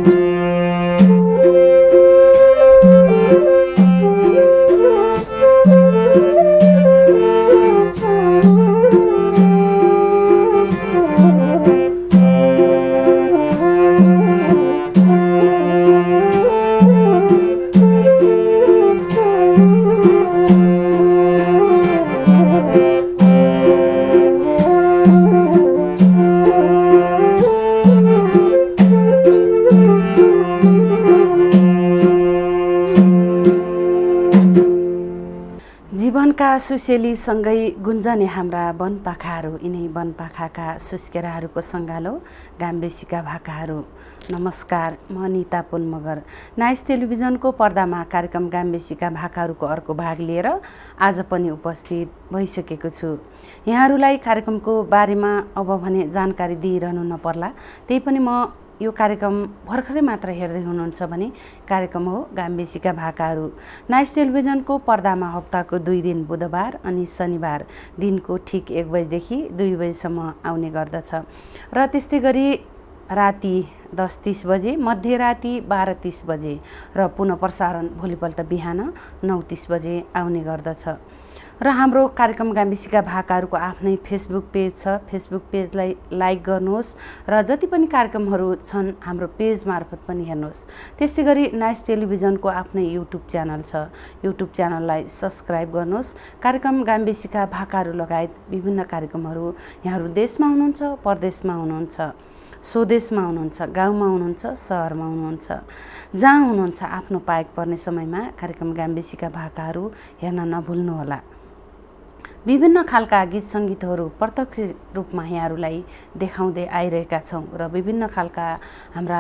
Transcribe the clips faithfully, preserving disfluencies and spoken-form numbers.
जीवनका सुसेलीसँगै गुन्जने हाम्रा वनपाखाहरू, यिनै वनपाखाका सुस्केराहरूको सङ्गालो गाम्बेसीका भाकाहरू। नमस्कार, म निता पुन मगर नाइस टेलिभिजनको पर्दामा कार्यक्रम गाम्बेसीका भाकाहरूको अर्को भाग लिएर आज पनि उपस्थित भइसकेको छु। यहाँहरूलाई कार्यक्रमको बारेमा अब भने जानकारी दिइरहनु नपर्ला, त्यही पनि म यो कार्यक्रम भर्खरै मात्र हेर्दै हुनुहुन्छ भने कार्यक्रम हो गाम्बेसीका भाकाहरू। नाइस टेलिभिजनको पर्दामा हप्ताको दुई दिन बुधबार अनि शनिबार दिनको ठिक एक बजेदेखि दुई बजेसम्म आउने गर्दछ र त्यस्तै गरी राति दस तीस बजे, मध्यराति बाह्र तीस बजे र पुनः प्रसारण भोलिपल्ट बिहान नौ तीस बजे आउने गर्दछ। र हाम्रो कार्यक्रम गाम्बेसीका भाकाहरूको आफ्नै फेसबुक पेज छ। फेसबुक पेजलाई लाइक गर्नुहोस् र जति पनि कार्यक्रमहरू छन् हाम्रो पेज मार्फत पनि हेर्नुहोस्। त्यसै गरी नाइस टेलिभिजनको आफ्नै युट्युब च्यानल छ, युट्युब च्यानललाई सब्सक्राइब गर्नुहोस्। कार्यक्रम गाम्बेसीका भाकाहरू लगायत विभिन्न कार्यक्रमहरू यहाँहरू देशमा हुनुहुन्छ, परदेशमा हुनुहुन्छ, स्वदेशमा हुनुहुन्छ, गाउँमा हुनुहुन्छ, सहरमा हुनुहुन्छ, जहाँ हुनुहुन्छ आफ्नो पाएक पर्ने समयमा कार्यक्रम गाम्बेसीका भाकाहरू हेर्न नभुल्नुहोला। विभिन्न खालका गीत सङ्गीतहरू प्रत्यक्ष रूपमा यहाँहरूलाई देखाउँदै आइरहेका छौँ र विभिन्न खालका हाम्रा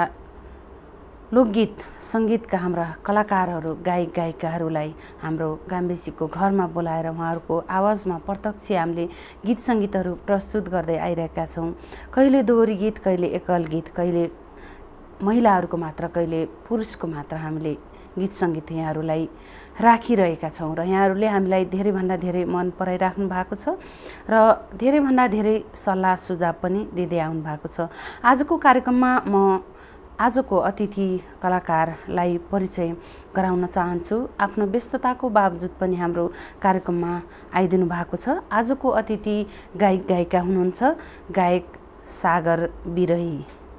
लोकगीत सङ्गीतका हाम्रा कलाकारहरू, गायक गायिकाहरूलाई हाम्रो गाम्बेसीको घरमा बोलाएर उहाँहरूको आवाजमा प्रत्यक्ष हामीले गीत सङ्गीतहरू प्रस्तुत गर्दै आइरहेका छौँ। कहिले दोहोरी गीत, कहिले एकल गीत, कहिले महिलाहरूको मात्र, कहिले पुरुषको मात्र हामीले गीत सङ्गीत यहाँहरूलाई राखिरहेका छौँ र यहाँहरूले हामीलाई धेरैभन्दा धेरै मन पराइराख्नु भएको छ र धेरैभन्दा धेरै सल्लाह सुझाव पनि दिँदै आउनु भएको छ। आजको कार्यक्रममा म आजको अतिथि कलाकारलाई परिचय गराउन चाहन्छु। आफ्नो व्यस्तताको बावजुद पनि हाम्रो कार्यक्रममा आइदिनु भएको छ। आजको अतिथि गायक गायिका हुनुहुन्छ गायक सागर बिरही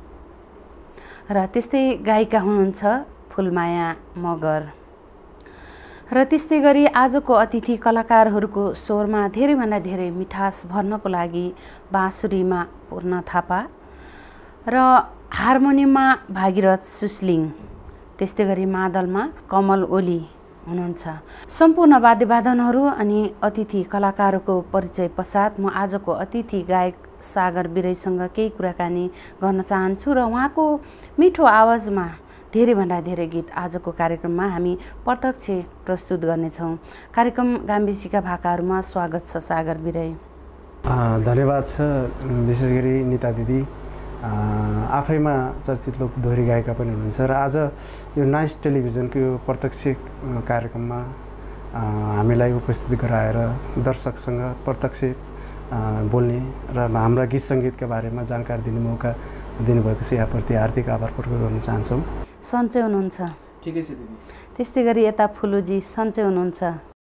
र त्यस्तै गायिका हुनुहुन्छ फुलमाया मगर र त्यस्तै गरी आजको अतिथि कलाकारहरूको स्वरमा धेरैभन्दा धेरै मिठास भर्नको लागि बाँसुरीमा पूर्ण थापा र हार्मोनियममा भागीरथ सुस्लिङ, त्यस्तै गरी मादलमा कमल ओली हुनुहुन्छ। सम्पूर्ण वाद्यवादनहरू अनि अतिथि कलाकारको परिचय पश्चात म आजको अतिथि गायक सागर बिरहीसँग केही कुराकानी गर्न चाहन्छु र उहाँको मिठो आवाजमा धेरैभन्दा धेरै गीत आजको कार्यक्रममा हामी प्रत्यक्ष प्रस्तुत गर्नेछौँ। कार्यक्रम गाम्बेसीका भाकाहरूमा स्वागत छ सागर बिरही। धन्यवाद छ। विशेष गरी निता दिदी आफैमा चर्चित लोक दोहोरी गायिका पनि हुनुहुन्छ र आज यो नाइस टेलिभिजनको यो प्रत्यक्ष कार्यक्रममा हामीलाई उपस्थित गराएर दर्शकसँग प्रत्यक्ष बोल्ने र हाम्रा गीत सङ्गीतका बारेमा जानकारी दिने मौका दिनुभएको छ। यहाँप्रति हार्दिक आभार प्रकट गर्न चाहन्छौँ। सन्चै हुनुहुन्छ? ठिकै छ दिदी। त्यस्तै गरी यता फुलुजी सन्चै हुनुहुन्छ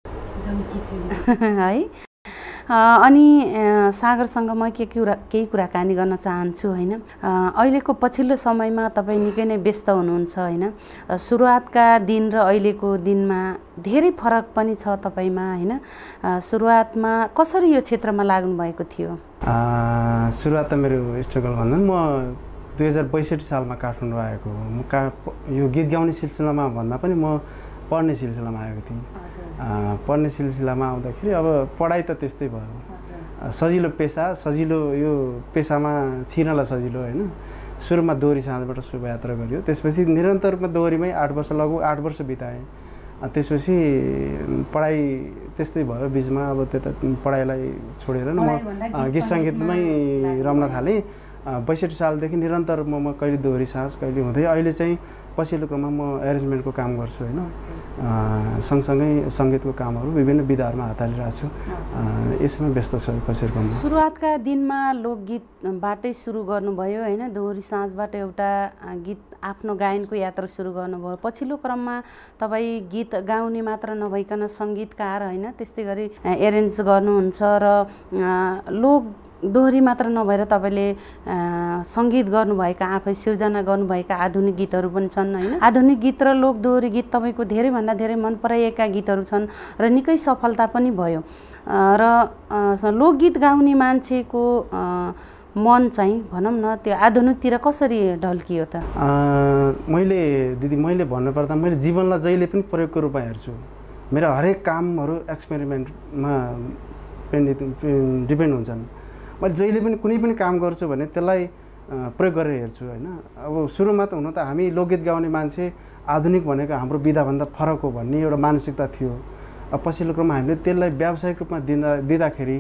है? अनि सागरसँग म के कुरा केही कुराकानी गर्न चाहन्छु होइन। अहिलेको पछिल्लो समयमा तपाईँ निकै नै व्यस्त हुनुहुन्छ होइन। सुरुवातका दिन र अहिलेको दिनमा धेरै फरक पनि छ तपाईँमा होइन। सुरुवातमा कसरी यो क्षेत्रमा लाग्नु भएको थियो? सुरुवात त मेरो स्ट्रगल भन्दा म दुई हजार बैसठी सालमा काठमाडौँ आएको। म का यो गीत गाउने सिलसिलामा भन्दा पनि म पढ्ने सिलसिलामा आएको थिएँ। पढ्ने सिलसिलामा आउँदाखेरि अब पढाइ त त्यस्तै भयो, सजिलो पेसा, सजिलो यो पेसामा छिर्नलाई सजिलो होइन। सुरुमा दोहोरी साँझबाट शोभायात्रा गरियो, त्यसपछि निरन्तरमा दोहोरीमै आठ वर्ष लगभग आठ वर्ष बिताएँ। त्यसपछि पढाइ त्यस्तै भयो, बिचमा अब त्यता पढाइलाई छोडेर म गीत सङ्गीतमै रम्न थालेँ बैसठी सालदेखि निरन्तर म म कहिले दोहोरी साँझ कहिले हुँदै अहिले चाहिँ पछिल्लो क्रममा म एरेन्जमेन्टको काम गर्छु होइन। सँगसँगै सङ्गीतको कामहरू विभिन्न विधाहरूमा हात हालिरहेको छु। यसैमा व्यस्त छु कसरी क्रममा। सुरुवातका दिनमा लोकगीतबाटै सुरु गर्नुभयो होइन, दोहोरी साँझबाट एउटा गीत आफ्नो गायनको यात्रा सुरु गर्नुभयो। पछिल्लो क्रममा तपाईँ गीत गाउने मात्र नभइकन सङ्गीतकार होइन, त्यस्तै गरी एरेन्ज गर्नुहुन्छ र लोक दोहोरी मात्र नभएर तपाईँले सङ्गीत गर्नुभएका आफै सिर्जना गर्नुभएका आधुनिक गीतहरू पनि छन् होइन। आधुनिक गीत र लोक दोहोरी गीत तपाईँको धेरैभन्दा धेरै मन पराइएका गीतहरू छन् र निकै सफलता पनि भयो र लोकगीत गाउने मान्छेको मन चाहिँ भनौँ न त्यो आधुनिकतिर कसरी ढल्कियो त? मैले दिदी मैले भन्नुपर्दा मैले जीवनलाई जहिले पनि प्रयोगको रूपमा हेर्छु। मेरो हरेक कामहरू एक्सपेरिमेन्टमा डिपेन्ड हुन्छन्। मैले जहिले पनि कुनै पनि काम गर्छु भने त्यसलाई प्रयोग गरेर हेर्छु होइन। अब सुरुमा त हुन त हामी लोकगीत गाउने मान्छे आधुनिक भनेको हाम्रो विधाभन्दा फरक हो भन्ने एउटा मानसिकता थियो। अब पछिल्लो क्रममा हामीले त्यसलाई व्यावसायिक रूपमा दिँदा दिँदाखेरि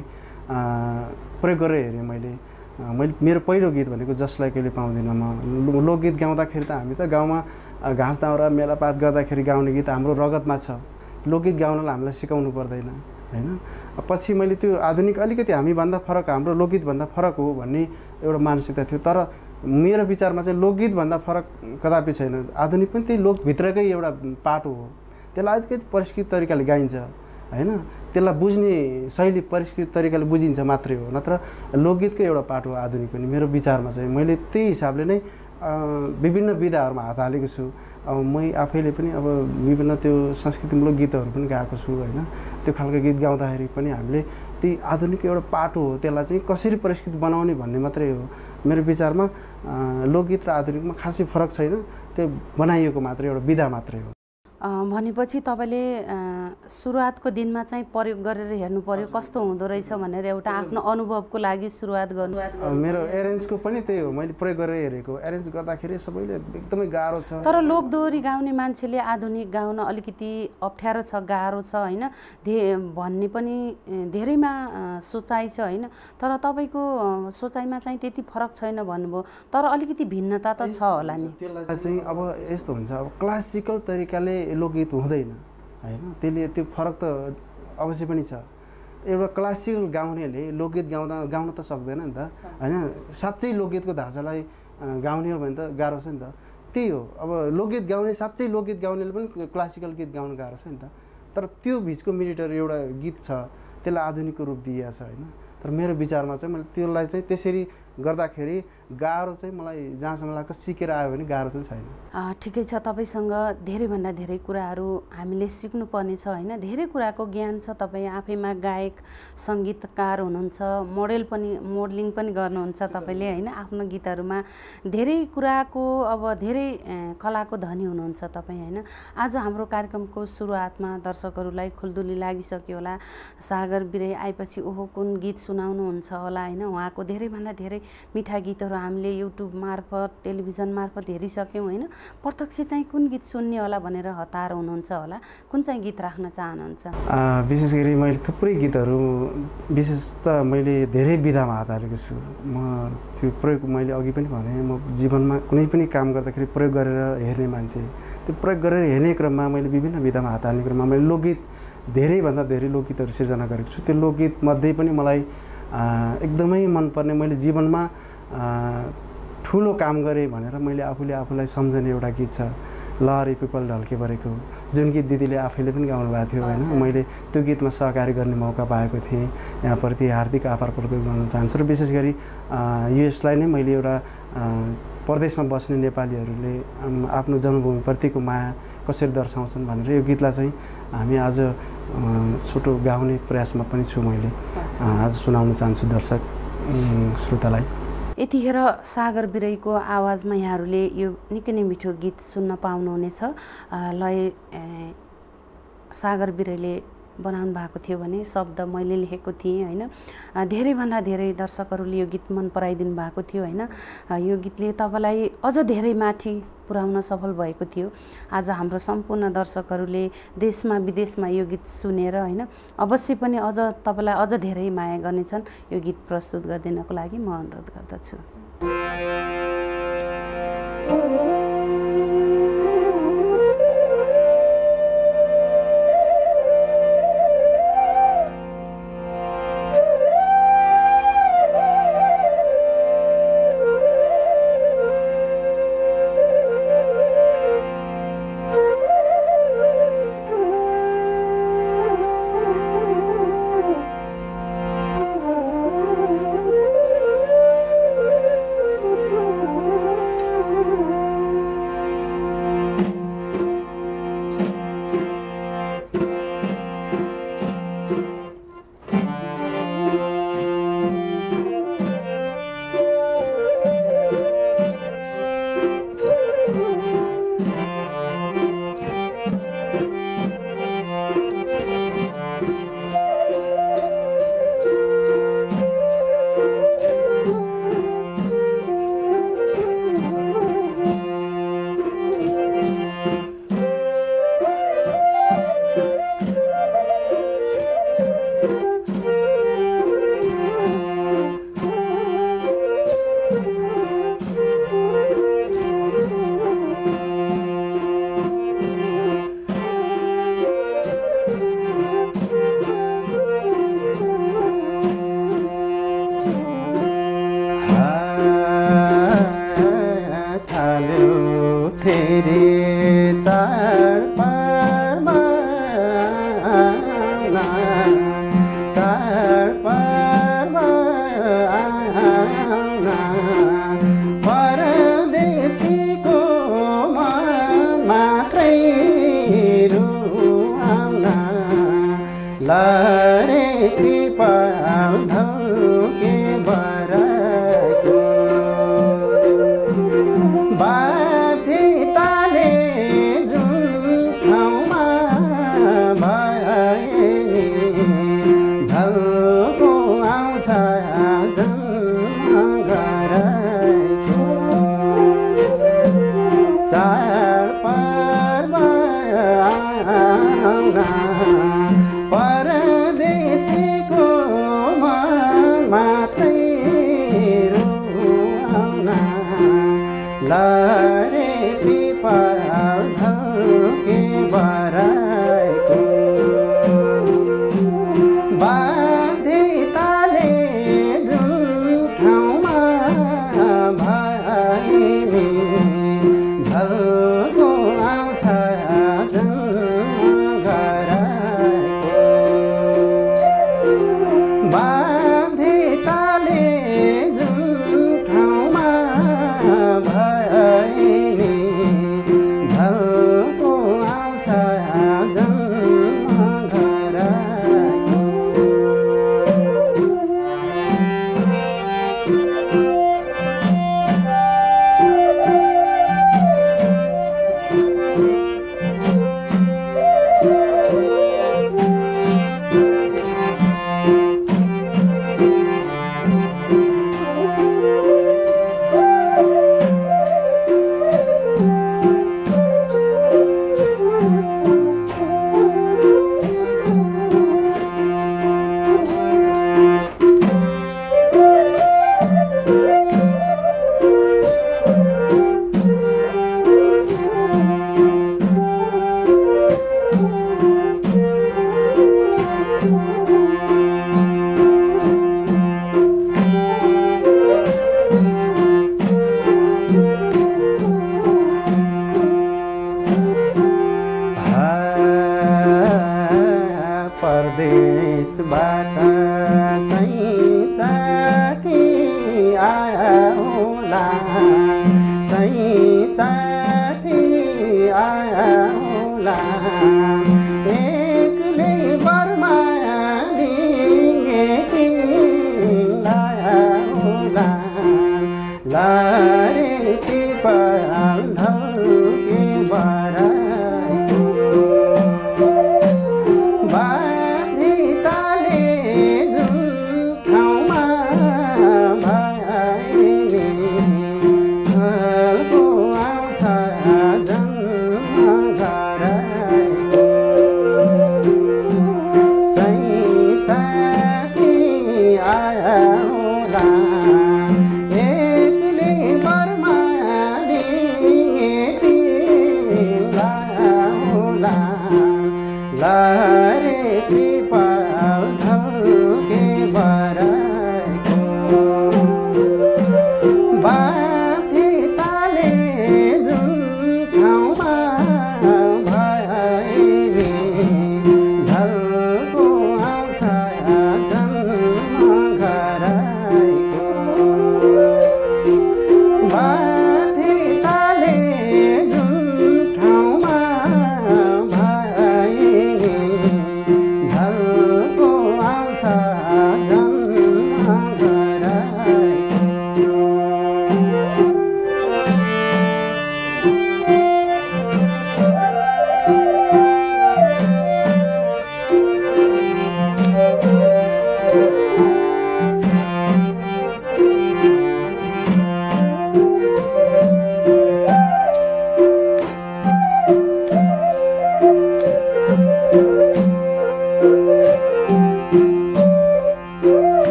प्रयोग गरेर हेरेँ मैले। मैले मेरो पहिलो गीत भनेको जसलाई कहिले पाउँदिनँ म। लोकगीत गाउँदाखेरि त हामी त गाउँमा घाँस दाउरा मेलापात गर्दाखेरि गाउने गीत हाम्रो रगतमा छ। लोकगीत गाउनलाई हामीलाई सिकाउनु पर्दैन होइन। पछि मैले त्यो आधुनिक अलिकति हामीभन्दा फरक हाम्रो लोकगीतभन्दा फरक हो भन्ने एउटा मानसिकता थियो। तर मेरो विचारमा चाहिँ लोकगीतभन्दा फरक कदापि छैन। आधुनिक पनि त्यही लोकभित्रकै एउटा पाटो हो। त्यसलाई अलिकति परिष्कृत तरिकाले गाइन्छ होइन। त्यसलाई बुझ्ने शैली परिष्कृत तरिकाले बुझिन्छ मात्रै हो, नत्र लोकगीतकै एउटा पाटो हो आधुनिक पनि। मेरो विचारमा चाहिँ मैले त्यही हिसाबले नै विभिन्न विधाहरूमा हात हालेको छु। अब मै आफैले पनि अब विभिन्न त्यो संस्कृतिमूलक गीतहरू पनि गाएको छु होइन। त्यो खालको गीत गाउँदाखेरि पनि हामीले त्यही आधुनिक एउटा पाटो हो, त्यसलाई चाहिँ कसरी परिष्कृत बनाउने भन्ने मात्रै हो। मेरो विचारमा लोकगीत र आधुनिकमा खासै फरक छैन, त्यो बनाइएको मात्रै एउटा विधा मात्रै हो। भनेपछि तपाईँले सुरुवातको दिनमा चाहिँ प्रयोग गरेर हेर्नु पर्यो कस्तो हुँदो रहेछ भनेर एउटा आफ्नो अनुभवको लागि सुरुवात गर्नु। मेरो एरेन्जको पनि त्यही हो, मैले प्रयोग गरेर हेरेको। एरेन्ज गर्दाखेरि सबैले एकदमै गाह्रो छ। तर लोक दोहोरी गाउने मान्छेले आधुनिक गाउन अलिकति अप्ठ्यारो छ, गाह्रो छ होइन धे भन्ने पनि धेरैमा सोचाइ छ होइन। तर तपाईँको सोचाइमा चाहिँ त्यति फरक छैन भन्नुभयो, तर अलिकति भिन्नता त छ होला नि। त्यसलाई चाहिँ अब यस्तो हुन्छ, अब क्लासिकल तरिकाले लोकगीत हुँदैन होइन। त्यसले त्यो फरक त अवश्य पनि छ। एउटा क्लासिकल गाउनेले लोकगीत गाउँदा गाउन त सक्दैन नि त होइन। साँच्चै लोकगीतको ढाँचालाई गाउने हो भने त गाह्रो छ नि त। त्यही हो, अब लोकगीत गाउने साँच्चै लोकगीत गाउनेले पनि क्लासिकल गीत गाउनु गाह्रो छ नि त। तर त्यो बिचको मिलिटर एउटा गीत छ, त्यसलाई आधुनिकको रूप दिएको छ होइन। तर मेरो विचारमा चाहिँ मैले त्यसलाई चाहिँ त्यसरी गर्दाखेरि गाह्रो चाहिँ मलाई जहाँसम्म लाग्छ सिकेर आयो भने गाह्रो चाहिँ छैन। ठिकै छ, तपाईँसँग धेरैभन्दा धेरै कुराहरू हामीले सिक्नुपर्ने छ होइन। धेरै कुराको ज्ञान छ, तपाईँ आफैमा गायक सङ्गीतकार हुनुहुन्छ, मोडेल पनि मोडलिङ पनि गर्नुहुन्छ तपाईँले होइन। आफ्नो गीतहरूमा धेरै कुराको अब धेरै कलाको धनी हुनुहुन्छ तपाईँ होइन। आज हाम्रो कार्यक्रमको सुरुवातमा दर्शकहरूलाई खुल्दुली लागिसक्यो होला, सागर बिराई आएपछि ओहो कुन गीत सुनाउनुहुन्छ होला होइन। उहाँको धेरैभन्दा धेरै मिठा गीतहरू हामीले युट्युब मार्फत टेलिभिजन मार्फत हेरिसक्यौँ होइन। प्रत्यक्ष चाहिँ कुन गीत सुन्ने होला भनेर हतार हुनुहुन्छ होला, कुन चाहिँ गीत राख्न चाहनुहुन्छ? विशेष गरी मैले थुप्रै गीतहरू विशेष त मैले धेरै विधामा हात हालेको छु। म त्यो प्रयोग मैले अघि पनि भने म जीवनमा कुनै पनि काम गर्दाखेरि प्रयोग गरेर हेर्ने मान्छे। त्यो प्रयोग गरेर हेर्ने क्रममा मैले विभिन्न विधामा हात हाल्ने क्रममा मैले लोकगीत धेरैभन्दा धेरै लोकगीतहरू सिर्जना गरेको छु। त्यो लोकगीतमध्ये पनि मलाई एकदमै मनपर्ने, मैले जीवनमा ठुलो काम गरेँ भनेर मैले आफूले आफूलाई सम्झने एउटा गीत छ, लहरी पिपल ढल्के परेको, जुन गीत दिदीले आफैले पनि गाउनु भएको थियो होइन। मैले त्यो गीतमा सहकारी गर्ने मौका पाएको थिएँ। यहाँप्रति हार्दिक आभार प्रकट गर्न चाहन्छु। र विशेष गरी यसलाई नै मैले एउटा परदेशमा बस्ने नेपालीहरूले आफ्नो जन्मभूमिप्रतिको माया कसरी दर्शाउँछन् भनेर यो गीतलाई चाहिँ हामी आज छोटो गाउने प्रयासमा पनि छु। मैले आज सुनाउन चाहन्छु दर्शक श्रोतालाई। यतिखेर सागर बिराईको आवाजमा यहाँहरूले यो निकै नै मिठो गीत सुन्न पाउनुहुनेछ। लय सागर बिराईले बनाउनु भएको थियो भने शब्द मैले लेखेको थिएँ होइन। धेरैभन्दा धेरै दर्शकहरूले यो गीत मन पराइदिनु भएको थियो होइन। यो गीतले तपाईँलाई अझ धेरै माथि पुर्याउन सफल भएको थियो। आज हाम्रो सम्पूर्ण दर्शकहरूले देशमा विदेशमा यो गीत सुनेर होइन अवश्य पनि अझ तपाईँलाई अझ धेरै माया गर्नेछन्। यो गीत प्रस्तुत गरिदिनको लागि म अनुरोध गर्दछु। झल्को आउँछ जङ्गरा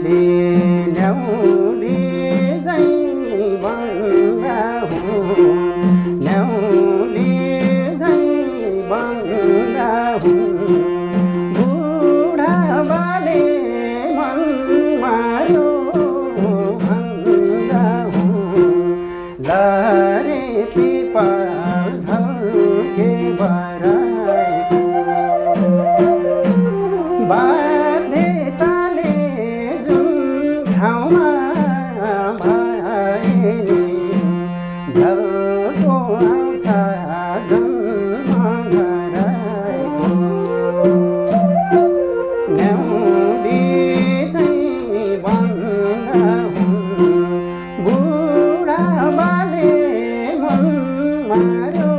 न्याउली झै बन्दा हुँ न्याउली झै बन्दा हुँ बुढा बाले मन मारो भन्दा हुँ लरे पिपल ढल्के बराइको बाध्यताले जुन ठाउँमा भए नि झल्को आउँछ जन्म गराइको न्याउली चाहिँ बन्दा हुँ बुढा बाले मन मारो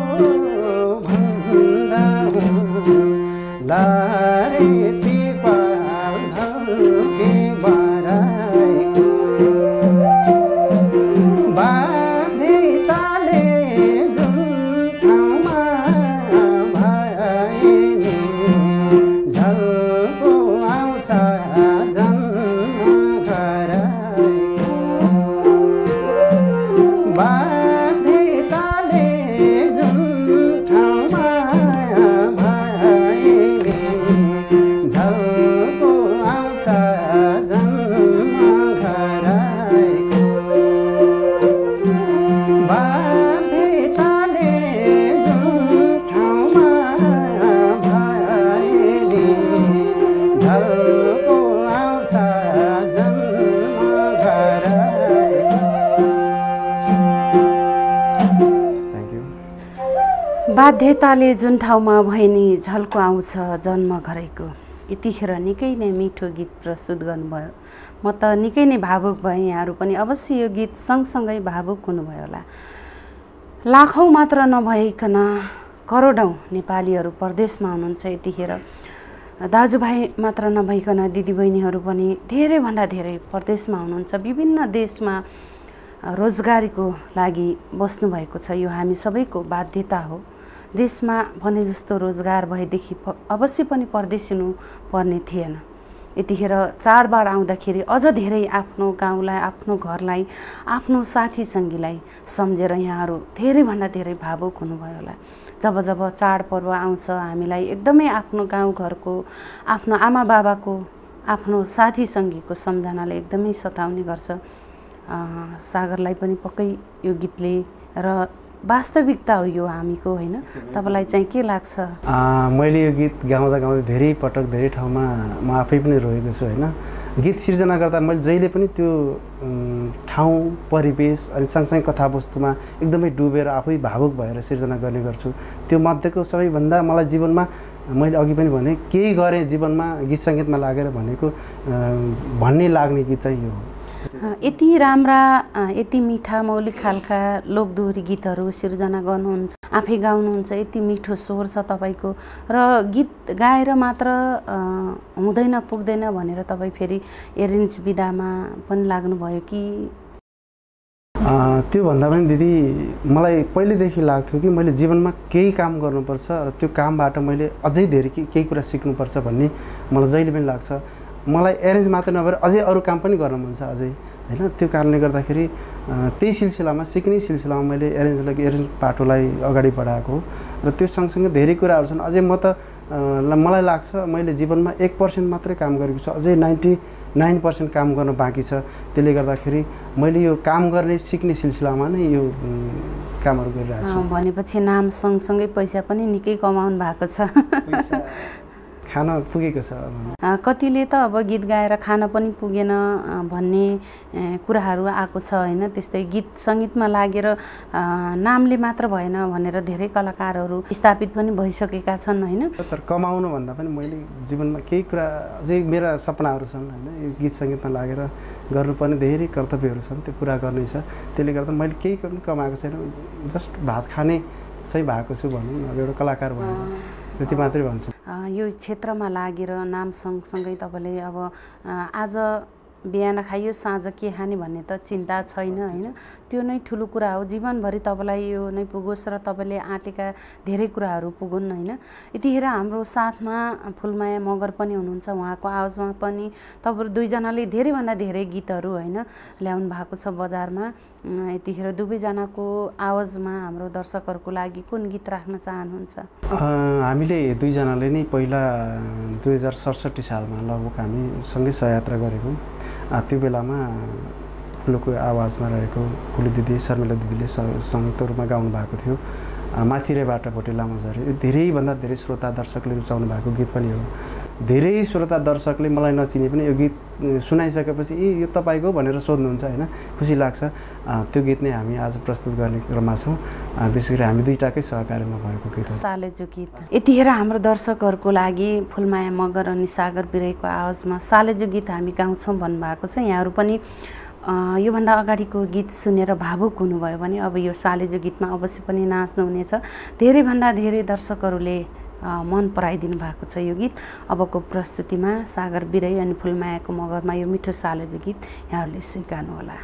भन्दा हुँ लारे पिपल ढल्के बराइको बाध्यताले जुन ठाउँमा भए नि झल्को आउँछ जन्म गराइको बाध्यताले जुन ठाउँमा भए नि झल्को आउँछ जन्म गराइको बाध्यताले जुन ठाउँमा भए नि झल्को आउँछ जन्म गराइको थ्याङ्क यू बाध्यताले जुन ठाउँमा भए नि झल्को आउँछ जन्म घरैको। यतिखेर निकै नै मिठो गीत प्रस्तुत गर्नुभयो। म त निकै नै भावुक भएँ। यहाँहरू पनि अवश्य यो गीत सँगसँगै भावुक हुनुभयो होला। लाखौँ मात्र नभइकन करोडौँ नेपालीहरू परदेशमा हुनुहुन्छ। यतिखेर दाजुभाइ मात्र नभइकन दिदीबहिनीहरू पनि धेरैभन्दा धेरै परदेशमा हुनुहुन्छ। विभिन्न देशमा रोजगारीको लागि बस्नुभएको छ। यो हामी सबैको बाध्यता हो। देशमा भने जस्तो रोजगार भएदेखि अवश्य पनि परदेशिनु पर्ने थिएन। यतिखेर चाडबाड आउँदाखेरि अझ धेरै आफ्नो गाउँलाई, आफ्नो घरलाई, आफ्नो साथी सङ्गीलाई सम्झेर यहाँहरू धेरैभन्दा धेरै भावुक हुनुभयो होला। जब जब चाडपर्व आउँछ हामीलाई एकदमै आफ्नो गाउँघरको, आफ्नो आमा बाबाको, आफ्नो साथी सङ्गीको सम्झनाले एकदमै सताउने गर्छ। सागरलाई पनि पक्कै यो गीतले र वास्तविकता हो यो हामीको, होइन? तपाईँलाई चाहिँ के लाग्छ? मैले यो गीत गाउँदा गाउँदै धेरै पटक धेरै ठाउँमा म आफै पनि रोएको छु, होइन? गीत सिर्जना गर्दा मैले जहिले पनि त्यो ठाउँ परिवेश अनि सँगसँगै कथावस्तुमा एकदमै डुबेर आफै भावुक भएर सिर्जना गर्ने गर्छु। त्यो मध्येको सबैभन्दा मलाई जीवनमा मैले अघि पनि भने केही गरेँ जीवनमा गीत सङ्गीतमा लागेर भनेको भन्ने लाग्ने गीत चाहिँ यो हो। यति राम्रा, यति मिठा मौलिक खालका लोकदोहोरी गीतहरू सिर्जना गर्नुहुन्छ, आफै गाउनुहुन्छ, यति मिठो स्वर छ तपाईँको, र गीत गाएर मात्र हुँदैन पुग्दैन भनेर तपाईँ फेरि एरेन्ज विधामा पनि लाग्नुभयो कि? त्योभन्दा पनि दिदी मलाई पहिलेदेखि लाग्थ्यो कि मैले जीवनमा केही काम गर्नुपर्छ र त्यो कामबाट मैले अझै धेरै केही कुरा सिक्नुपर्छ भन्ने मलाई जहिले पनि लाग्छ। मलाई एरेन्ज मात्र नभएर अझै अरू काम पनि गर्न मन छ अझै, होइन? त्यो कारणले गर्दाखेरि त्यही सिलसिलामा सिक्ने सिलसिलामा मैले एरेन्जलाई एरेन्ज पाटोलाई अगाडि बढाएको र त्यो सँगसँगै धेरै कुराहरू छन्। अझै म त मलाई लाग्छ मैले जीवनमा एक पर्सेन्ट मात्रै काम गरेको छु, अझै नाइन्टी नाइन पर्सेन्ट काम गर्न बाँकी छ। त्यसले गर्दाखेरि मैले यो काम गर्ने सिक्ने सिलसिलामा नै यो कामहरू गरिरहेको छु। भनेपछि नाम सँगसँगै पैसा पनि निकै कमाउनु भएको छ। खान पुगेको छ। कतिले त अब गीत गाएर खान पनि पुगेन भन्ने कुराहरू आएको छ, होइन? त्यस्तै गीत सङ्गीतमा लागेर नामले मात्र भएन भनेर धेरै कलाकारहरू स्थापित पनि भइसकेका छन्, होइन? तर कमाउनु भन्दा पनि मैले जीवनमा केही कुरा अझै मेरा सपनाहरू छन्, होइन? यो गीत सङ्गीतमा लागेर गर्नुपर्ने धेरै कर्तव्यहरू छन्, त्यो पुरा गर्नै छ। त्यसले गर्दा मैले केही पनि कमाएको छैन, जस्ट भात खाने चाहिँ भएको छु भनौँ न, एउटा कलाकार भएर त्यति मात्रै भन्छु। यो क्षेत्रमा लागेर नाम सँगसँगै तपाईँले अब आज बिहान खाइयो साँझ के खाने भन्ने त चिन्ता छैन हैन। त्यो नै ठुलो कुरा हो। जीवनभरि तपाईँलाई यो नै पुगोस् र तपाईँले आँटेका धेरै कुराहरू पुगुन् हैन। यतिखेर हाम्रो साथमा फुलमाया मगर पनि हुनुहुन्छ। उहाँको आवाजमा पनि तपाईहरु दुईजनाले धेरैभन्दा धेरै गीतहरू हैन ल्याउनु भएको छ बजारमा। यतिखेर दुवैजनाको आवाजमा हाम्रो दर्शकहरूको लागि कुन गीत राख्न चाहनुहुन्छ? हामीले दुईजनाले नै पहिला दुई हजार सडसठी सालमा लगभग हामी सँगै सहयात्रा गरेको। त्यो बेलामा फुलको आवाजमा रहेको फुलु दिदी शर्मिला दिदीले संयुक्त रूपमा गाउनु भएको थियो माथिरेबाट भोटे लामो झरे। यो धेरैभन्दा धेरै श्रोता दर्शकले रुचाउनु भएको गीत पनि हो। धेरै श्रोता दर्शकले मलाई नचिने पनि यो गीत सुनाइसकेपछि ए यो तपाईँको भनेर सोध्नुहुन्छ हैन। खुसी लाग्छ। त्यो गीत नै हामी आज प्रस्तुत गर्ने क्रममा छौँ। विशेष गरी हामी दुईटाकै सहकार्यमा भएको गीत हो सालेजु गीत। यतिखेर हाम्रो दर्शकहरूको लागि फुलमाया मगर अनि सागर बिरईको आवाजमा सालेजु गीत हामी गाउँछौँ भन्नुभएको छ। यहाँहरू पनि योभन्दा अगाडिको गीत सुनेर भावुक हुनुभयो भने अब यो सालेजु गीतमा अवश्य पनि नाच्नुहुनेछ। धेरैभन्दा धेरै दर्शकहरूले मन पराइदिनु भएको छ यो गीत। अबको प्रस्तुतिमा सागर बिरई अनि फुलमायाको मगरमा यो मिठो सालेजु गीत यहाँहरूले स्वीकार्नुहोला।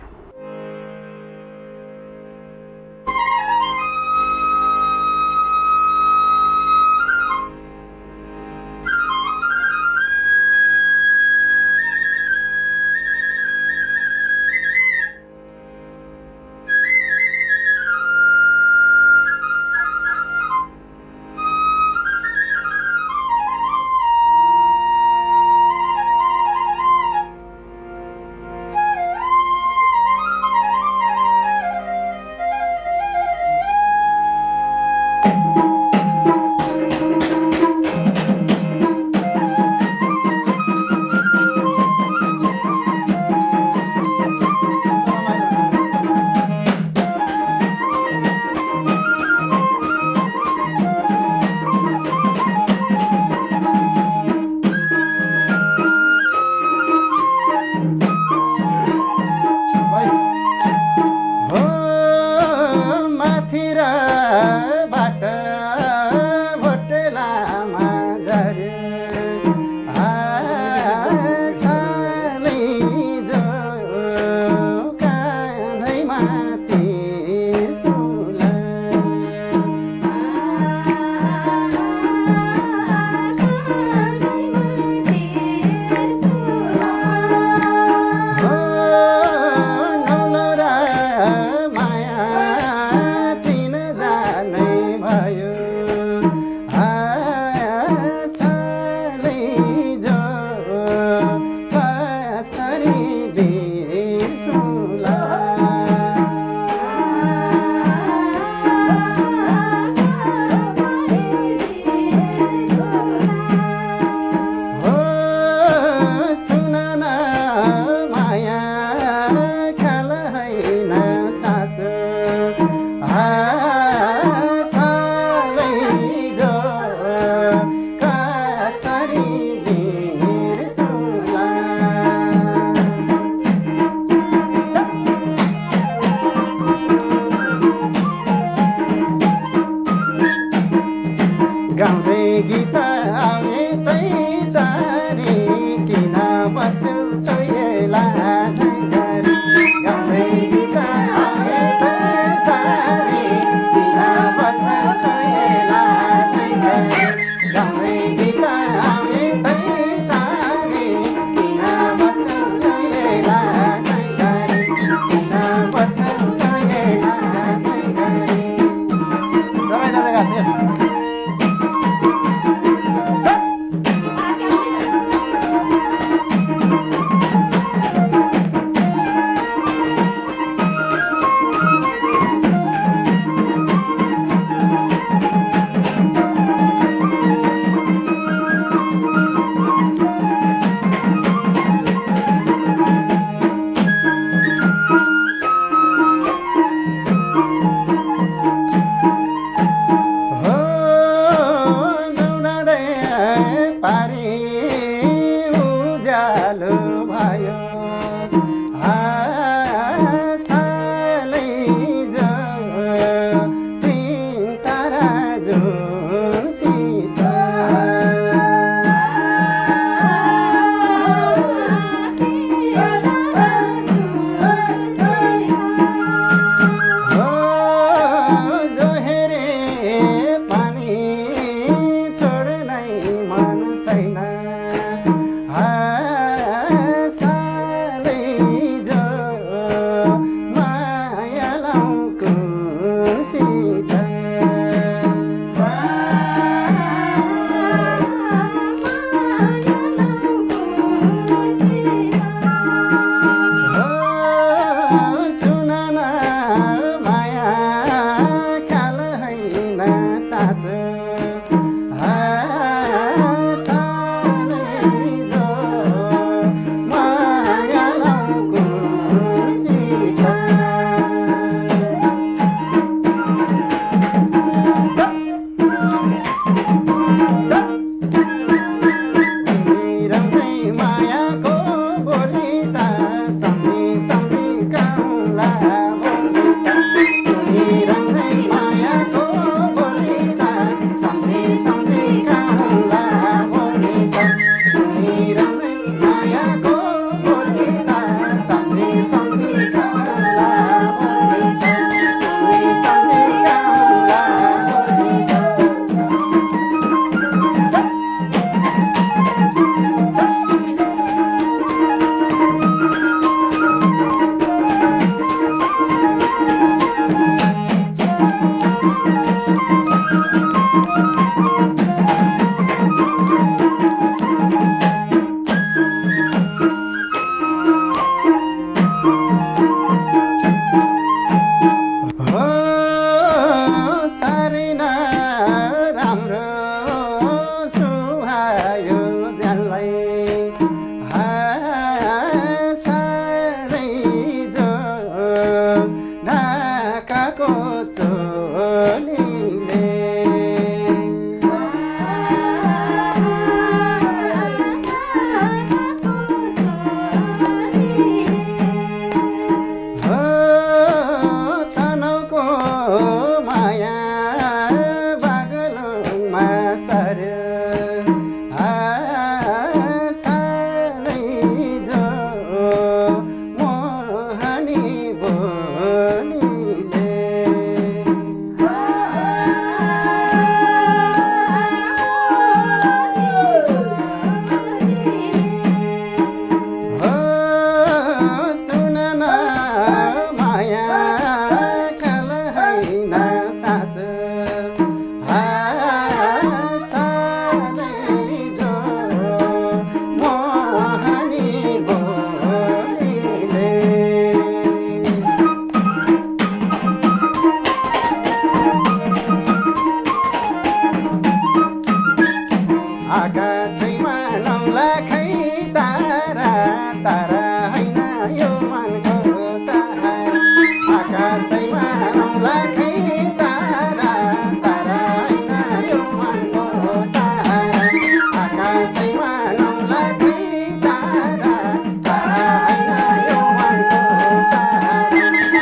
यो मनको सहारा आकाशैमा नौलाखै तारा तारा हैन यो मनको सहारा आकाशैमा नौलाखै तारा तारा हैन यो मनको सहारा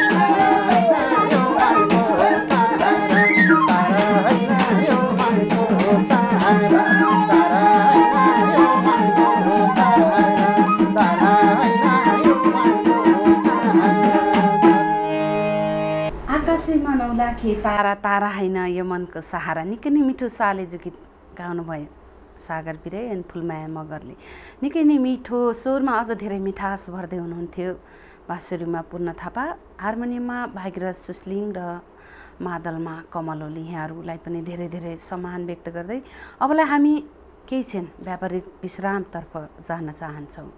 आकाशैमा नौलाखे तारा तारा हैन यो मनको सहारा निकै नै मिठो सालेजु गीत गाउनुभयो सागर बिरे एन्ड फुलमाया मगरले। निकै नै मिठो स्वरमा अझ धेरै मिठास भर्दै हुनुहुन्थ्यो। बाँसुरीमा पूर्ण थापा, हार्मोनियममा भागीरथ सुस्लिङ र मादलमा कमल ओली। यहाँहरूलाई पनि धेरै धेरै सम्मान व्यक्त गर्दै अबलाई हामी केही छन् व्यापारिक विश्रामतर्फ जान चाहन्छौँ।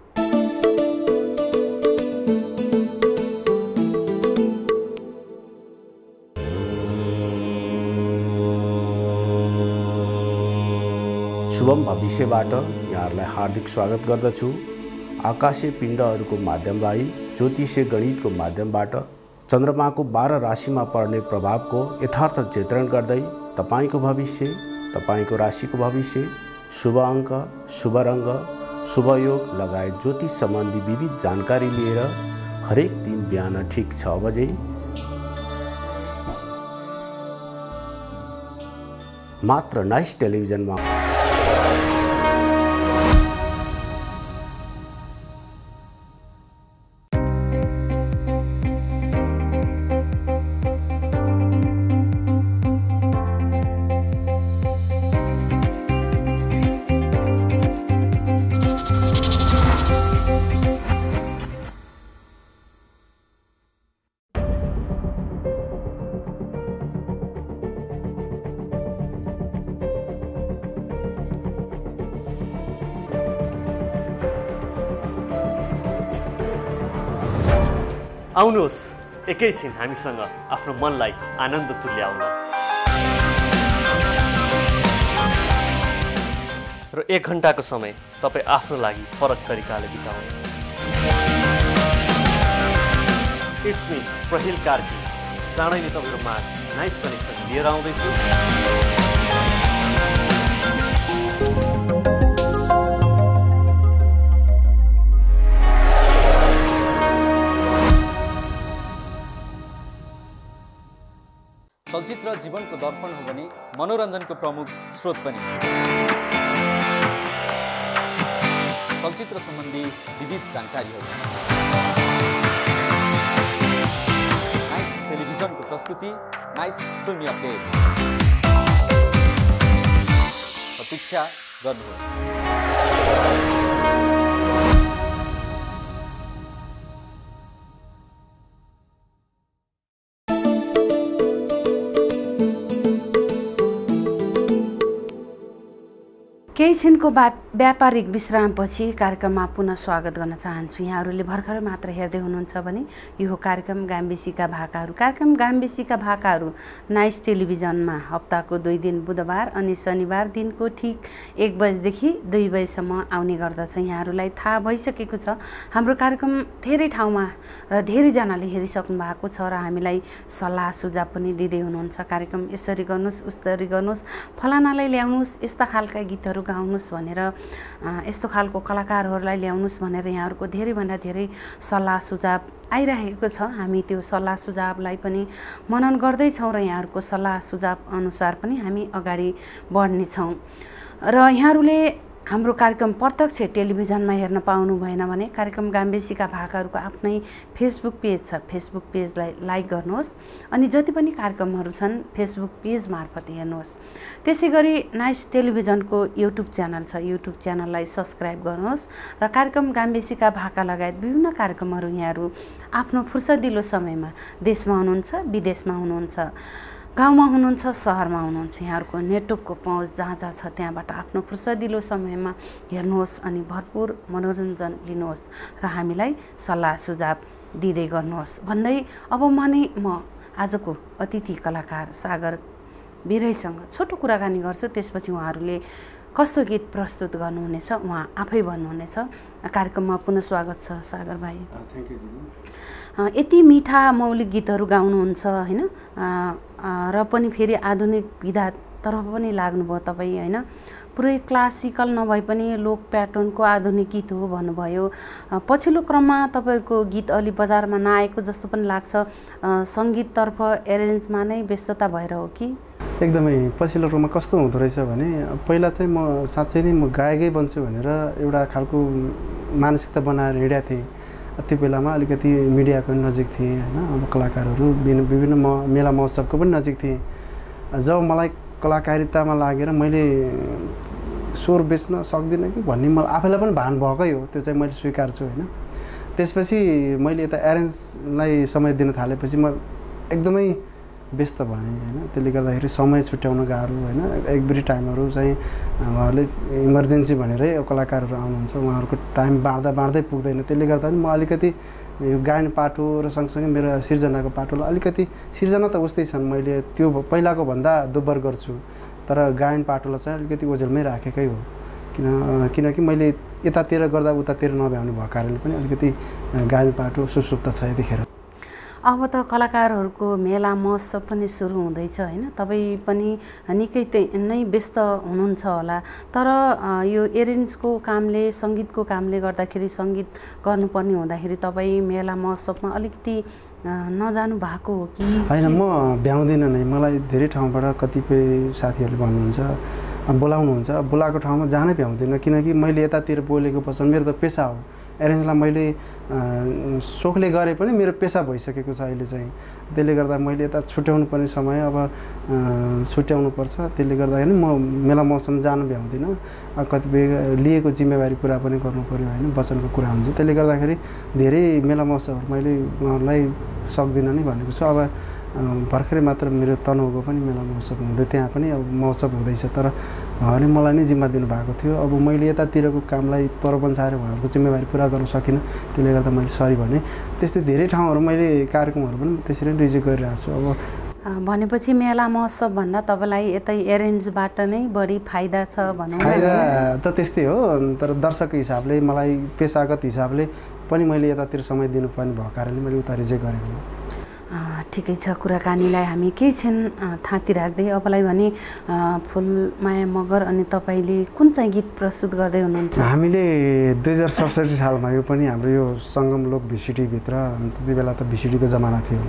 शुभम भविष्यबाट यहाँहरूलाई हार्दिक स्वागत गर्दछु। आकाशीय पिण्डहरूको माध्यमलाई ज्योतिषीय गणितको माध्यमबाट चन्द्रमाको बाह्र राशिमा पर्ने प्रभावको यथार्थ चित्रण गर्दै तपाईँको भविष्य, तपाईँको राशिको भविष्य, शुभ अङ्क, शुभ रङ्ग, शुभ योग लगायत ज्योतिष सम्बन्धी विविध जानकारी लिएर हरेक दिन बिहान ठिक छ बजे मात्र नाइस टेलिभिजनमा आउनुहोस् एकैछिन हामीसँग आफ्नो मनलाई आनन्द तुल्याउन र एक घण्टाको समय तपाईँ आफ्नो लागि फरक तरिकाले बिताउनु। इट्स मी प्रहिल कार्की चाँडै नै तपाईँको माझ नाइस कनेक्सन लिएर आउँदैछु। चलचित्र जीवनको दर्पण हो भने मनोरञ्जनको प्रमुख स्रोत पनि। चलचित्र सम्बन्धी विविध जानकारीहरू नाइस टेलिभिजनको प्रस्तुति नाइस फिल्मी अपडेट प्रतीक्षा गर्नुहोस्। केही क्षणको बा व्यापारिक विश्रामपछि कार्यक्रममा पुनः स्वागत गर्न चाहन्छु। यहाँहरूले भर्खर मात्र हेर्दै हुनुहुन्छ भने यो कार्यक्रम गाम्बेसीका भाकाहरू। कार्यक्रम गाम्बेसीका भाकाहरू नाइस टेलिभिजनमा हप्ताको दुई दिन बुधबार अनि शनिबार दिनको ठिक एक बजेदेखि दुई बजेसम्म आउने गर्दछ। यहाँहरूलाई थाहा भइसकेको छ हाम्रो कार्यक्रम धेरै ठाउँमा र धेरैजनाले हेरिसक्नु भएको छ र हामीलाई सल्लाह सुझाव पनि दिँदै हुनुहुन्छ। कार्यक्रम यसरी गर्नुहोस्, उसरी गर्नुहोस्, फलानालाई ल्याउनुहोस्, यस्ता खालका गीतहरू गाउनुहोस् भनेर, यस्तो खालको कलाकारहरूलाई ल्याउनुहोस् भनेर यहाँहरूको धेरैभन्दा धेरै सल्लाह सुझाव आइरहेको छ। हामी त्यो सल्लाह सुझावलाई पनि मनन गर्दैछौँ र यहाँहरूको सल्लाह सुझाव अनुसार पनि हामी अगाडि बढ्नेछौँ। र यहाँहरूले हाम्रो कार्यक्रम प्रत्यक्ष टेलिभिजनमा हेर्न पाउनु भएन भने कार्यक्रम गाम्बेसीका भाकाहरूको आफ्नै फेसबुक पेज छ। फेसबुक पेजलाई लाइक गर्नुहोस् अनि जति पनि कार्यक्रमहरू छन् फेसबुक पेज मार्फत हेर्नुहोस्। त्यसै गरी नाइस टेलिभिजनको युट्युब च्यानल छ, युट्युब च्यानललाई सब्सक्राइब गर्नुहोस् र कार्यक्रम गाम्बेसीका भाका लगायत विभिन्न कार्यक्रमहरू यहाँहरू आफ्नो फुर्सदिलो समयमा देशमा हुनुहुन्छ, विदेशमा हुनुहुन्छ, गाउँमा हुनुहुन्छ, सहरमा हुनुहुन्छ, यहाँहरूको नेटवर्कको पहुँच जहाँ जहाँ छ त्यहाँबाट आफ्नो फुर्सदिलो समयमा हेर्नुहोस् अनि भरपुर मनोरञ्जन लिनुहोस् र हामीलाई सल्लाह सुझाव दिँदै गर्नुहोस् भन्दै अब म नै म आजको अतिथि कलाकार सागर बिरैसँग छोटो कुराकानी गर्छु। त्यसपछि उहाँहरूले कस्तो गीत प्रस्तुत गर्नुहुनेछ उहाँ आफै भन्नुहुनेछ। कार्यक्रममा पुनः स्वागत छ सागर भाइ। थ्याङ्क यू दिदी। यति मिठा मौलिक गीतहरू गाउनुहुन्छ होइन, र पनि फेरि आधुनिक विधातर्फ पनि लाग्नुभयो तपाईँ होइन। पुरै क्लासिकल नभए पनि लोक प्याटर्नको आधुनिक गीत हो भन्नुभयो। पछिल्लो क्रममा तपाईँहरूको गीत अलि बजारमा नआएको जस्तो पनि लाग्छ। सङ्गीततर्फ एरेन्जमा नै व्यस्तता भएर हो कि? एकदमै पछिल्लो क्रममा कस्तो हुँदो रहेछ भने पहिला चाहिँ म साँच्चै नै म गायकै बन्छु भनेर एउटा खालको मानसिकता बनाएर हिँडेको थिएँ। त्यो बेलामा अलिकति मिडियाको पनि नजिक थिएँ होइन, अब कलाकारहरू विभिन्न म मेला महोत्सवको पनि नजिक थिएँ। जब मलाई कलाकारितामा लागेर मैले स्वर बेच्न सक्दिनँ कि भन्ने मलाई आफैलाई पनि भान भएकै हो, त्यो चाहिँ मैले स्वीकार्छु होइन। त्यसपछि मैले यता एरेन्जलाई समय दिन थालेपछि म एकदमै व्यस्त भएँ होइन। त्यसले गर्दाखेरि समय छुट्याउन गाह्रो होइन। एभ्री टाइमहरू चाहिँ उहाँहरूले इमर्जेन्सी भनेरै कलाकारहरू आउनुहुन्छ, उहाँहरूको टाइम बाँड्दा बाँड्दै पुग्दैन। त्यसले गर्दा पनि म अलिकति यो गायन पाटो र सँगसँगै मेरो सिर्जनाको पाटोलाई अलिकति, सिर्जना त उस्तै छन्, मैले त्यो पहिलाको भन्दा दोब्बर गर्छु, तर गायन पाटोलाई चाहिँ अलिकति ओझेलमै राखेकै हो। किन किनकि मैले यतातिर गर्दा उतातिर नभ्याउनु भएको कारणले पनि अलिकति गायन पाटो सुसुप्त छ यतिखेर। अब त कलाकारहरूको मेला महोत्सव पनि सुरु हुँदैछ होइन, तपाईँ पनि निकै नै व्यस्त हुनुहुन्छ होला। तर यो एरेन्जको कामले, सङ्गीतको कामले गर्दाखेरि, सङ्गीत गर्नुपर्ने हुँदाखेरि तपाईँ मेला महोत्सवमा अलिकति नजानु भएको हो कि? होइन, म भ्याउँदिनँ नै। मलाई धेरै ठाउँबाट कतिपय साथीहरूले भन्नुहुन्छ, बोलाउनुहुन्छ, बोलाएको ठाउँमा जानै भ्याउँदिनँ। किनकि मैले यतातिर बोलेको पछि मेरो त पेसा हो। एरेन्जलाई मैले सोखले गरे पनि मेरो पेसा भइसकेको छ अहिले चाहिँ। त्यसले गर्दा मैले यता छुट्याउनु पर्ने समय अब छुट्याउनु पर्छ। त्यसले गर्दाखेरि म मेला मौसम जान भ्याउँदिनँ। कतिपय लिएको जिम्मेवारी पुरा पनि गर्नु पऱ्यो होइन, वचनको कुरा हुन्छ। त्यसले गर्दाखेरि धेरै मेला महोत्सवहरू मैले उहाँहरूलाई सक्दिनँ नै भनेको छु। अब भर्खरै मात्र मेरो तनहुको पनि मेला महोत्सव हुँदै, त्यहाँ पनि अब महोत्सव हुँदैछ, तर उहाँले मलाई नै जिम्मा दिनुभएको थियो। अब मैले यतातिरको कामलाई परपन्साएर उहाँहरूको जिम्मेवारी पुरा गर्न सकिनँ। त्यसले गर्दा मैले सरी भने। त्यस्तै धेरै ठाउँहरू मैले कार्यक्रमहरू पनि त्यसरी नै रिजेक्ट गरिरहेको छु। अब भनेपछि मेला महोत्सव भन्दा तपाईँलाई यतै एरेन्जबाट नै बढी फाइदा छ भनौँ। फाइदा त त्यस्तै हो, तर दर्शकको हिसाबले, मलाई पेसागत हिसाबले पनि मैले यतातिर समय दिनुपर्ने भएको कारणले मैले उता रिजेक्ट गरेको। ठिकै छ, कुराकानीलाई हामी केही क्षण थाँती राख्दै अबलाई भने फुलमाया मगर अनि तपाईँले कुन चाहिँ गीत प्रस्तुत गर्दै हुनुहुन्छ? हामीले दुई हजार सडसठी सालमा यो पनि हाम्रो यो सङ्गम लोक भिसिडीभित्र, त्यति बेला त भिसिडीको जमाना थियो,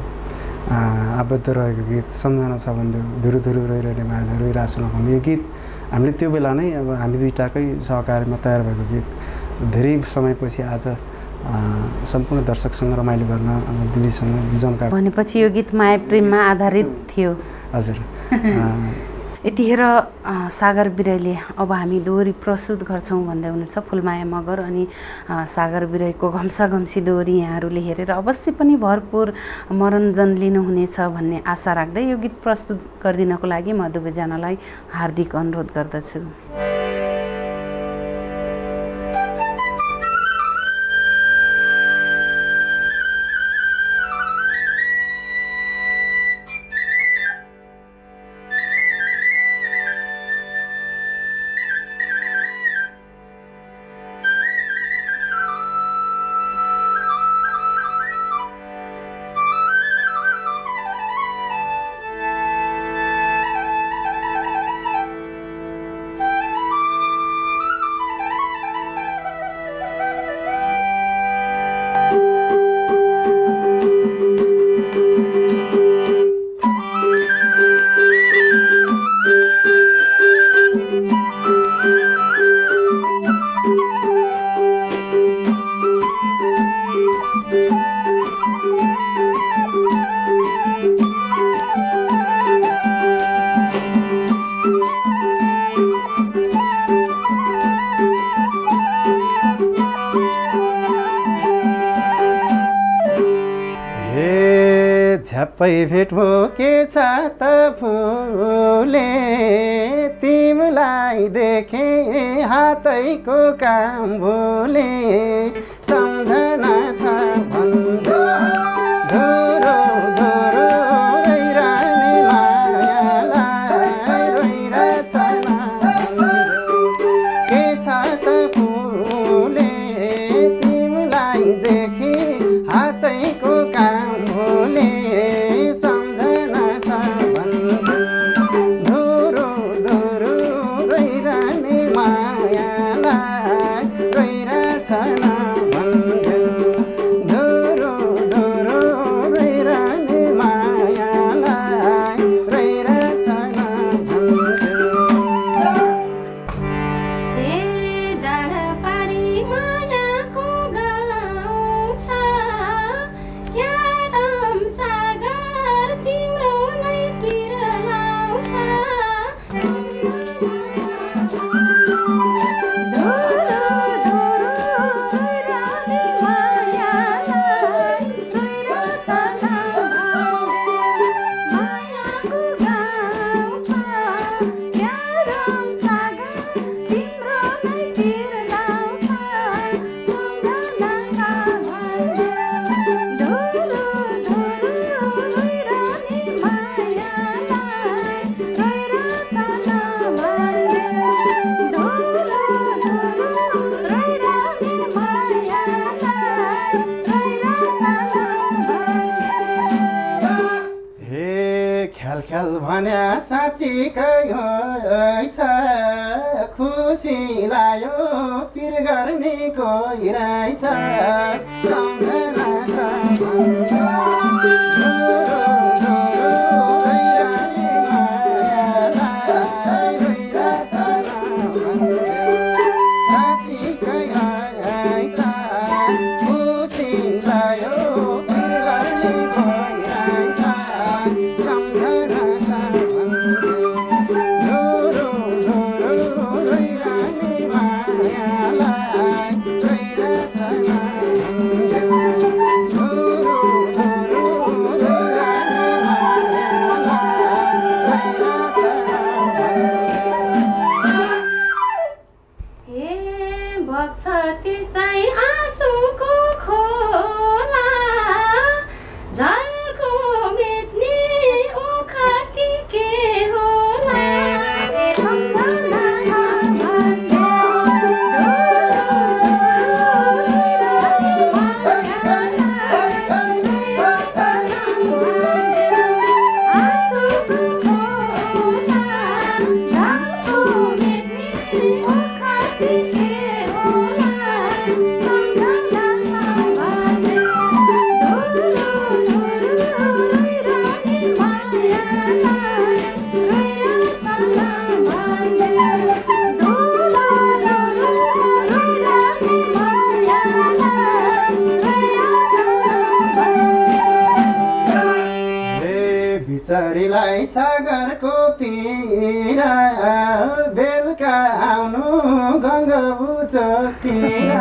आबद्ध रहेको गीत सम्झना छ भन्दै धुरु धुरु रोइरहने मायाले रोइरहेको छु भन्ने यो गीत हामीले त्यो बेला नै अब हामी दुईटाकै सहकार्यमा तयार भएको गीत धेरै समयपछि आज सम्पूर्ण दर्शकसँग रमाइलो गर्न दिदीसँग जम्का। भनेपछि यो गीत माया प्रेममा आधारित थियो? हजुर। यतिखेर सागर बिराईले अब हामी दोहोरी प्रस्तुत गर्छौँ भन्दै हुनुहुन्छ, फुलमाया मगर अनि सागर बिराईको घम्सा घम्सी दोहोरी यहाँहरूले हेरेर अवश्य पनि भरपुर मनोरञ्जन लिनुहुनेछ भन्ने आशा राख्दै यो गीत प्रस्तुत गरिदिनको लागि म दुवैजनालाई हार्दिक अनुरोध गर्दछु। झ्याप्पै भेट भो के छ त फुले, तिमीलाई देखे हातैको काम भुले, सम्झना छ भन्दा झुरो झुरो रोइरहने मायालाई रोइरहेछ खेल भन्या साँच्चीकै होइन खुसी लायो पिर गर्ने कोही रहेछ बिचारीलाई सागरको पिरा बेलुका आउनु गङ्गा बुचोकतिर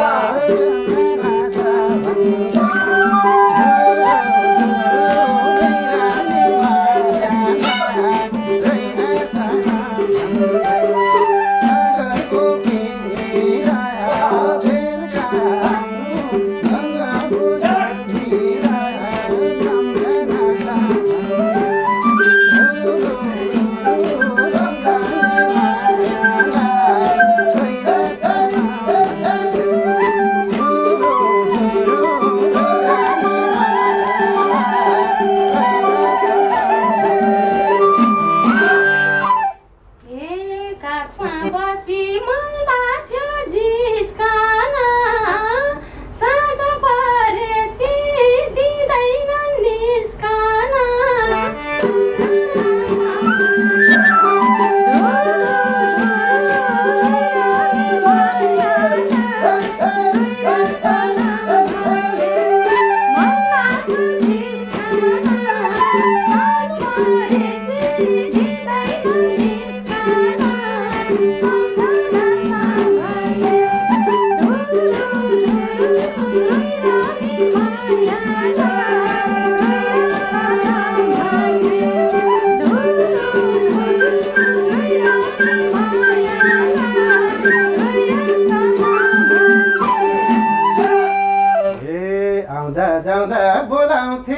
जाउँदा बोलाउँथे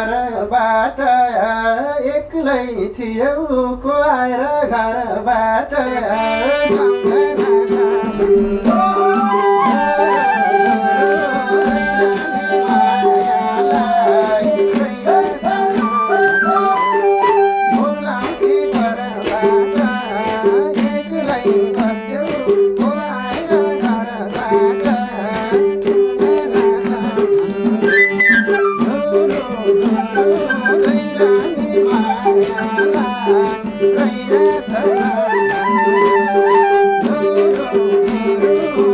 परबाट एक्लै थियौ को आएर घरबाट Oh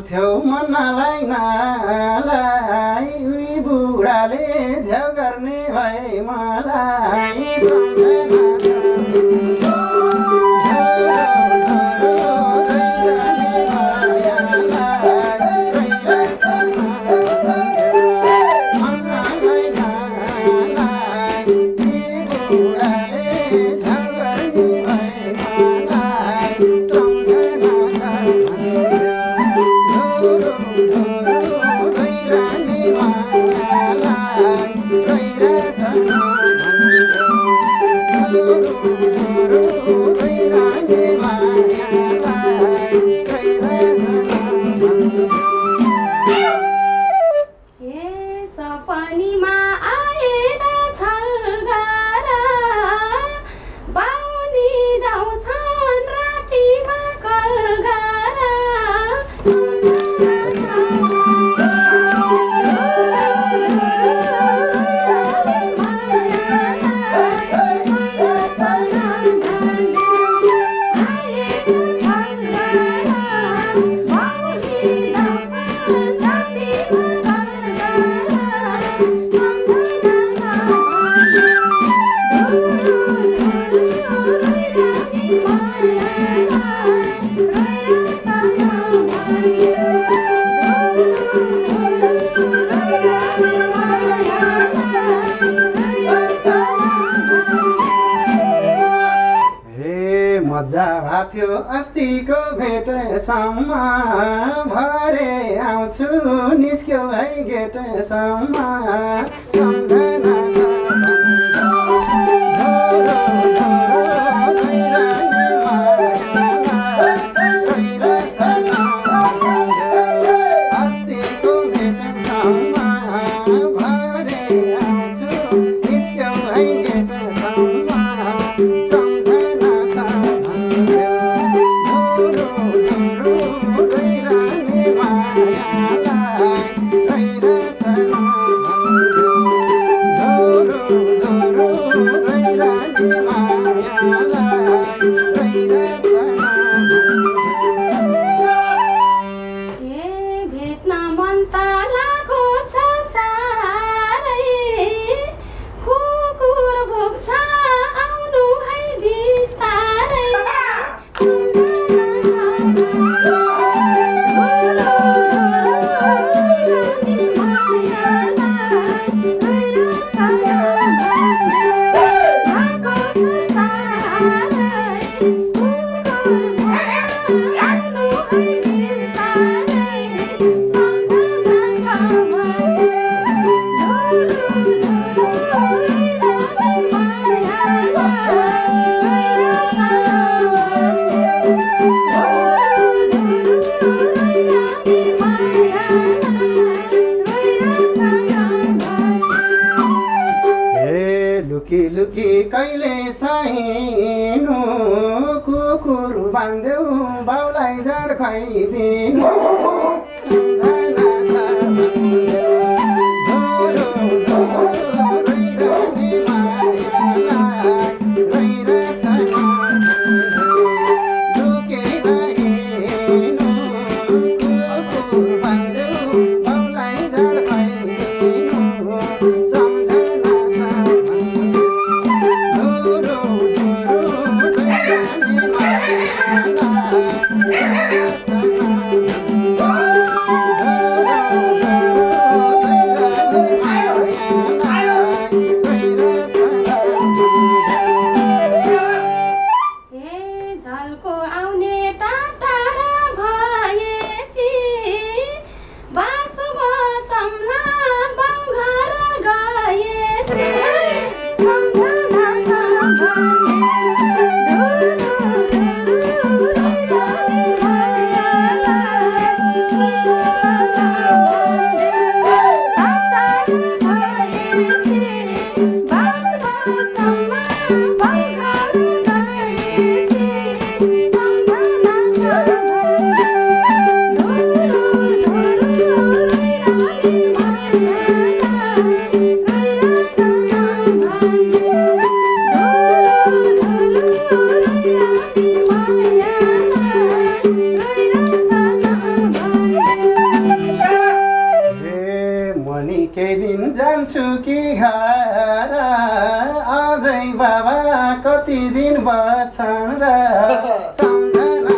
भन्थ्यौ मनालाई नालाई उही बुढाले झ्याउ गर्ने भए मलाई अस्तिको भेटसम्म भरे आउँछु निस्क्यौ है गेटसम्म कहिले सहिनु कुकुर बान्देऊ बाउलाई जाड खुवाइदिनु Thank you. जान्छु कि घर अझै बाबा कति दिन बस्छन् र सम्झना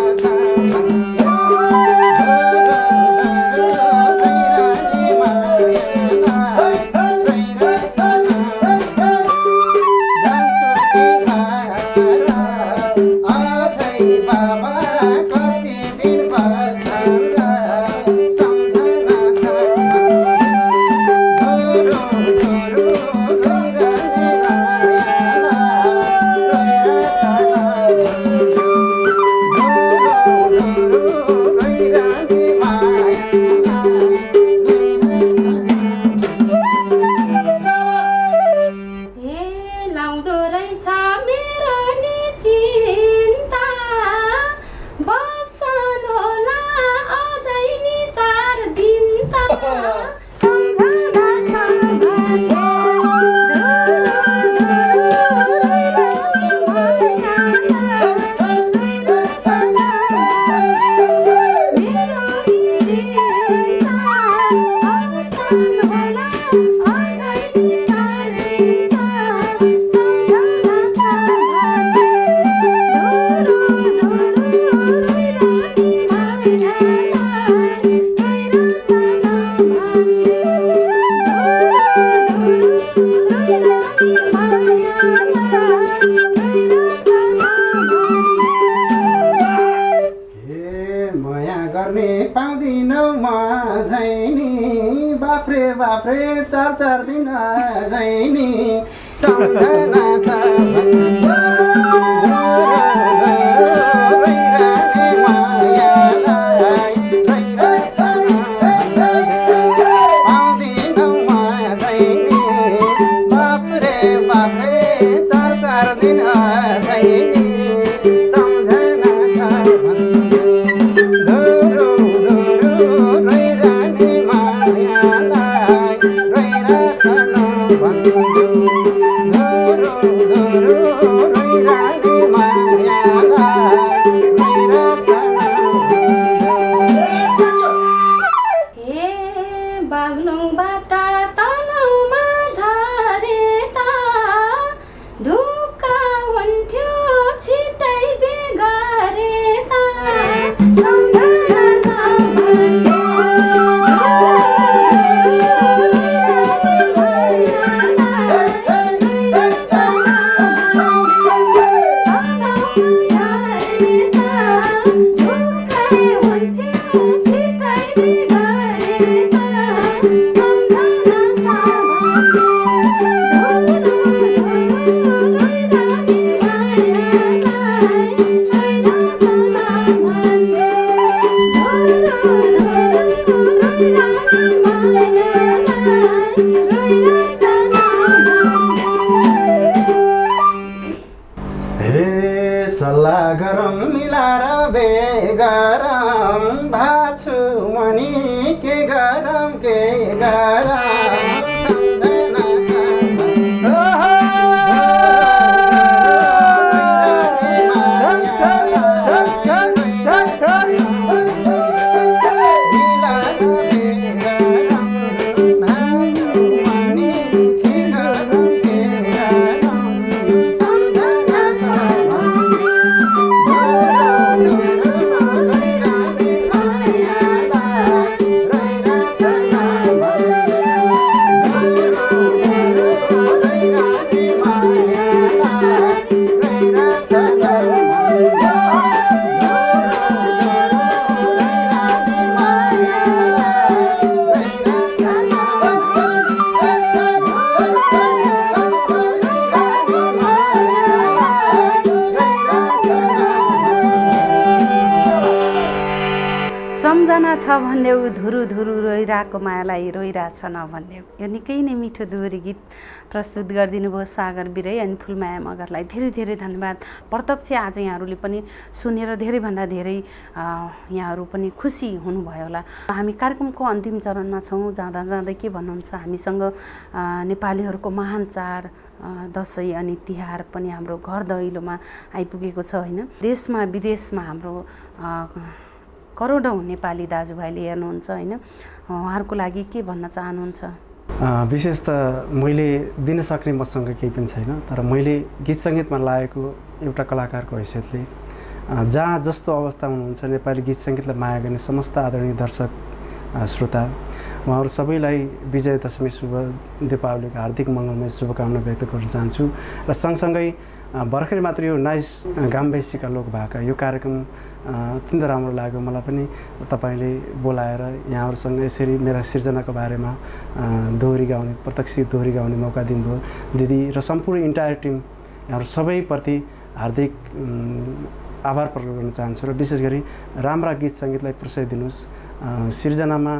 बाफ्रे चार चार दिन जैनी सम्झना सल्लाह गरम मिलाएर बेगरम भाछु मनी के गरम के गरम सम्झना छ भन्देऊ धुरु धुरु रोइरहेको मायालाई रोइरहेछ नभन्देऊ। यो निकै नै मिठो दोहोरी गीत प्रस्तुत गरिदिनु भयो सागर बिरै अनि फुलमाया मगरलाई धेरै धेरै धन्यवाद। प्रत्यक्ष आज यहाँहरूले पनि सुनेर धेरैभन्दा धेरै यहाँहरू पनि खुसी हुनुभयो होला। हामी कार्यक्रमको अन्तिम चरणमा छौँ। जाँदा जाँदै के भन्नुहुन्छ, हामीसँग नेपालीहरूको महान चाड दसैँ अनि तिहार पनि हाम्रो घर दैलोमा आइपुगेको छ होइन। देशमा विदेशमा हाम्रो करोडौँ नेपाली दाजुभाइले हेर्नुहुन्छ होइन, उहाँहरूको लागि के भन्न चाहनुहुन्छ? विशेष त मैले दिन सक्ने मसँग केही पनि छैन, तर मैले गीत सङ्गीतमा लागेको एउटा कलाकारको हैसियतले जहाँ जस्तो अवस्था हुनुहुन्छ नेपाली गीत सङ्गीतलाई माया गर्ने समस्त आदरणीय दर्शक श्रोता उहाँहरू सबैलाई विजय दशमी शुभ दीपावलीको हार्दिक मङ्गलमय शुभकामना व्यक्त गर्न चाहन्छु। र सँगसँगै भर्खरै मात्र यो नाइस गाम्बेसीका लोक भाका यो कार्यक्रम अत्यन्त राम्रो लाग्यो मलाई पनि। तपाईँले बोलाएर यहाँहरूसँग यसरी मेरा सिर्जनाको बारेमा दोहोरी गाउने प्रत्यक्ष दोहोरी गाउने मौका दिनुभयो। दिदी र सम्पूर्ण इन्टायर टिम यहाँहरू सबैप्रति हार्दिक आभार प्रकट गर्न चाहन्छु। र विशेष गरी राम्रा गीत सङ्गीतलाई प्रशय दिनुहोस्, सिर्जनामा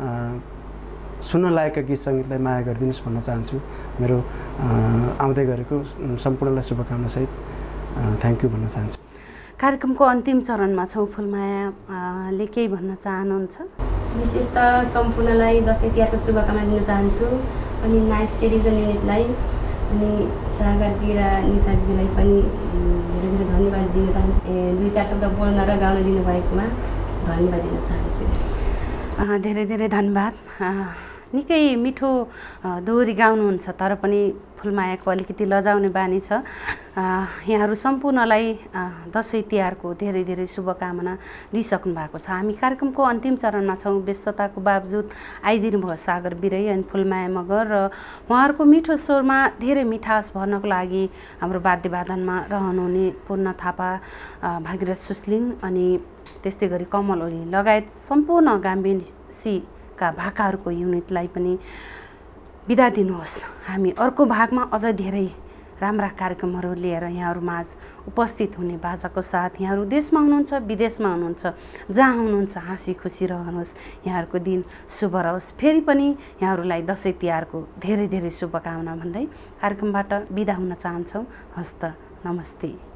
सुन्न लायकका गीत सङ्गीतलाई माया गरिदिनुहोस् भन्न चाहन्छु। मेरो आउँदै गरेको सम्पूर्णलाई शुभकामनासहित थ्याङ्क यू भन्न चाहन्छु। कार्यक्रमको अन्तिम चरणमा छौँ, फुलमायाले केही भन्न चाहनुहुन्छ? विशेष त सम्पूर्णलाई दसैँ तिहारको शुभकामना दिन चाहन्छु, अनि नाइस टेलिभिजन युनिटलाई अनि सागरजी र निता दिदीलाई पनि धेरै धेरै धन्यवाद दिन चाहन्छु। दुई चार शब्द बोल्न र गाउन दिनुभएकोमा धन्यवाद दिन चाहन्छु। धेरै धेरै धन्यवाद। निकै मिठो दोहोरी गाउनुहुन्छ, तर पनि फुलमायाको अलिकति लजाउने बानी छ। यहाँहरू सम्पूर्णलाई दसैँ तिहारको धेरै धेरै शुभकामना दिइसक्नु भएको छ। हामी कार्यक्रमको अन्तिम चरणमा छौँ। व्यस्तताको बावजुद आइदिनु भयो सागर बिरै अनि फुलमाया मगर र उहाँहरूको मिठो स्वरमा धेरै मिठास भर्नको लागि हाम्रो वाद्यवादनमा रहनुहुने पूर्ण थापा, भागीरथ सुस्लिङ अनि त्यस्तै गरी कमल ओली लगायत सम्पूर्ण गाम्बेसीका भाकाहरूको युनिटलाई पनि बिदा दिनुहोस्। हामी अर्को भागमा अझ धेरै राम्रा कार्यक्रमहरू लिएर यहाँहरू माझ उपस्थित हुने बाजाको साथ। यहाँहरू देशमा हुनुहुन्छ, विदेशमा हुनुहुन्छ, जहाँ हुनुहुन्छ हाँसी खुसी रहनुहोस्। यहाँहरूको दिन शुभ रहोस्। फेरि पनि यहाँहरूलाई दसैँ तिहारको धेरै धेरै शुभकामना भन्दै कार्यक्रमबाट बिदा हुन चाहन्छौँ। हस्त नमस्ते।